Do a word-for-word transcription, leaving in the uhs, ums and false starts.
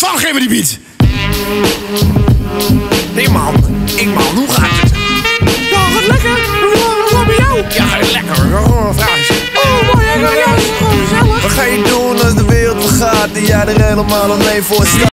Twan, geef me die beat. Nee man, ik man, hoe gaat het? Ja, gaat lekker. Hoe gaat het bij jou? Ja, gaat lekker. Gewoon een vraagje. Oh, mooi. Ja, ja, ja, is gewoon gezellig. Wat ga je doen als de wereld vergaat en jij er helemaal alleen voor staat?